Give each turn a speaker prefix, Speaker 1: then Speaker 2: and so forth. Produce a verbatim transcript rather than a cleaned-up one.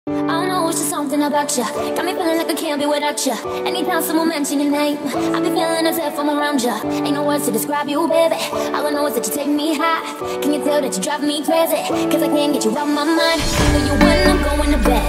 Speaker 1: I know it's just something about you. Got me feeling like I can't be without you. Anytime someone mention your name, I be feeling as if I'm around you. Ain't no words to describe you, baby. All I know is that you take me high. Can you tell that you drive me crazy? Cause I can't get you out my mind. I know you when I'm going to bed.